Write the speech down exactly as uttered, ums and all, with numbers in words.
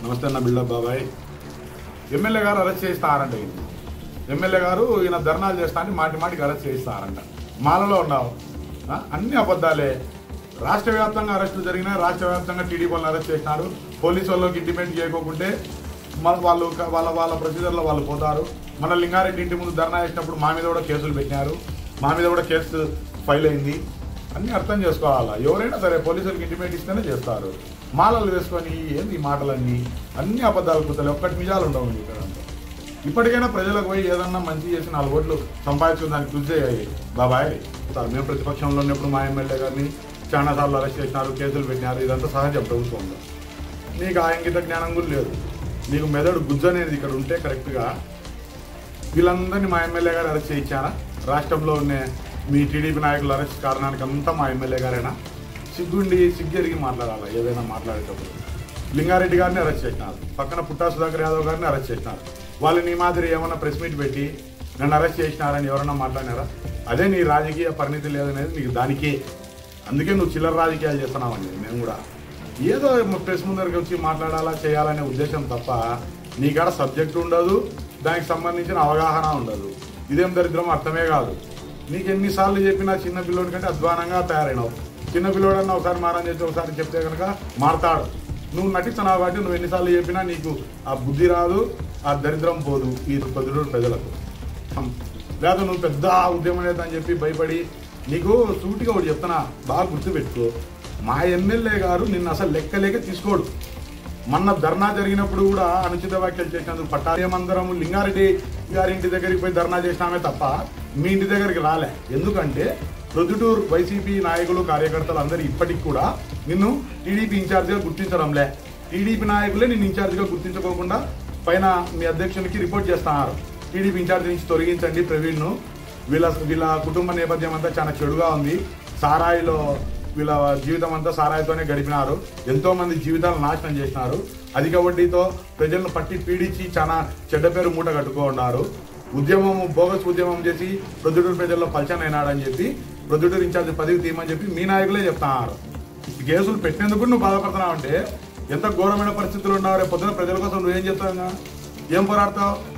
నమస్తే అన్న బిల్డప్ బాబాయ్. ఎమ్మెల్యే గారు అరెస్ట్ చేస్తారంట. ఎమ్మెల్యే గారు ఈయన ధర్నాలు చేస్తా అని మాటి మాటికి అరెస్ట్ చేస్తారంట. మాలలో ఉన్నావు, అన్ని అబద్ధాలే. రాష్ట్ర వ్యాప్తంగా అరెస్టులు జరిగినాయి. రాష్ట్ర వ్యాప్తంగా టీడీపీ వాళ్ళని అరెస్ట్ చేసినారు. పోలీసు వాళ్ళకి ఇంటిమేట్ చేయకోకుంటే వాళ్ళు వాళ్ళ వాళ్ళ ప్రొసీజర్లో వాళ్ళు పోతారు. మన లింగారెడ్డి ఇంటి ముందు ధర్నా చేసినప్పుడు మా మీద కూడా కేసులు పెట్టినారు. మా మీద కూడా కేసు ఫైల్ అయింది. అన్నీ అర్థం చేసుకోవాలా. ఎవరైనా సరే పోలీసులకు ఇంటిమేట్ ఇస్తేనే చేస్తారు. మాలలు వేసుకొని ఏంది ఈ మాటలన్నీ, అన్ని అబద్ధాలు కుదరలే, ఒక్కటి నిజాలు ఉండవు ఇక్కడ. ఇప్పటికైనా ప్రజలకు పోయి ఏదన్నా మంచి చేసి నాలుగు ఓట్లు సంపాదించుకుని దానికి కృషి చేయాలి బాబాయ్. మేము ప్రతిపక్షంలో ఉన్నప్పుడు మా ఎమ్మెల్యే గారిని చాలాసార్లు అరెస్ట్ చేసినారు, కేసులు పెట్టినారు. ఇదంతా సహజం ప్రభుత్వంలో. నీకు ఆ ఇంగిత జ్ఞానం కూడా లేదు. నీకు మెదడు గుజ్జు అనేది ఇక్కడ ఉంటే కరెక్ట్గా వీళ్ళందరినీ మా ఎమ్మెల్యే గారు అరెస్ట్ చేయించారా? రాష్ట్రంలో ఉన్న మీ టీడీపీ నాయకులు అరెస్ట్ కారణానికి అంతా మా ఎమ్మెల్యే గారైనా? సిగ్గుండి సిగ్గెరిగి మాట్లాడాలి ఏదైనా మాట్లాడేటప్పుడు. లింగారెడ్డి గారిని అరెస్ట్ చేసినారు, పక్కన పుట్టా సుధాకర్ యాదవ్ గారిని అరెస్ట్ చేసినారు. వాళ్ళు నీ మాదిరి ఏమన్నా ప్రెస్ మీట్ పెట్టి నన్ను అరెస్ట్ చేసినారని ఎవరన్నా మాట్లాడినారా? అదే నీ రాజకీయ పరిణితి లేదనేది నీకు దానికే. అందుకే నువ్వు చిల్లర రాజకీయాలు చేస్తున్నావని. మేము కూడా ఏదో ప్రెస్ ముందరికి వచ్చి మాట్లాడాలా చేయాలనే ఉద్దేశం తప్ప నీకాడ సబ్జెక్ట్ ఉండదు, దానికి సంబంధించిన అవగాహన ఉండదు. ఇదేం దరిద్రం అర్థమే కాదు. నీకు ఎన్నిసార్లు చెప్పినా చిన్న పిల్లోడి కంటే అధ్వానంగా తయారైనావు. చిన్న పిల్లోడన్నా ఒకసారి మారం చేసి ఒకసారి చెప్తే కనుక మారతాడు. నువ్వు నటిస్తున్నావు కాబట్టి నువ్వు ఎన్నిసార్లు చెప్పినా నీకు ఆ బుద్ధి రాదు, ఆ దరిద్రం పోదు ఈ పొద్దుటూరు ప్రజలకు. లేదా నువ్వు పెద్ద ఉద్యమం లేదని చెప్పి భయపడి నీకు సూటిగా ఒకటి చెప్తున్నా, బాగా గుర్తుపెట్టుకో. మా ఎమ్మెల్యే గారు నిన్ను అసలు లెక్కలేక తీసుకోడు. మొన్న ధర్నా జరిగినప్పుడు కూడా అనుచిత వ్యాఖ్యలు చేసినందుకు పట్టాలేమందరము లింగారెడ్డి గారి ఇంటి దగ్గరికి పోయి ధర్నా చేసినామే తప్ప మీ ఇంటి దగ్గరికి రాలే. ఎందుకంటే ప్రొద్దుటూరు వైసీపీ నాయకులు కార్యకర్తలు అందరూ ఇప్పటికి కూడా నిన్ను టీడీపీ ఇన్ఛార్జిగా గుర్తించడంలే. టీడీపీ నాయకులే నిన్ను ఇన్ఛార్జిగా గుర్తించుకోకుండా పైన మీ అధ్యక్షునికి రిపోర్ట్ చేస్తున్నారు. టీడీపీ ఇన్ఛార్జి నుంచి తొలగించండి ప్రవీణ్ను, వీళ్ళ వీళ్ళ కుటుంబ నేపథ్యం అంతా చాలా చెడుగా ఉంది, సారాయిలో వీళ్ళ జీవితం అంతా సారాయితోనే గడిపినారు, ఎంతో మంది జీవితాలను నాశనం చేసినారు, అధిక వడ్డీతో ప్రజలను పట్టి పీడించి చాలా చెడ్డ పేరు మూట కట్టుకున్నారు, ఉద్యమం బోగస్ ఉద్యమం చేసి ప్రొద్దుటూరు ప్రజల్లో పల్చన్ అయినాడని చెప్పి ప్రొద్దుటూరు ఇన్ఛార్జి పదవి తీయమని చెప్పి మీ నాయకులే చెప్తున్నారు. కేసులు పెట్టినందుకు నువ్వు బాధపడుతున్నావు అంటే ఎంత ఘోరమైన పరిస్థితులు ఉన్నావు. రేపు పొద్దున ప్రజల కోసం నువ్వేం చెప్తావు, ఏం పోరాడతావు?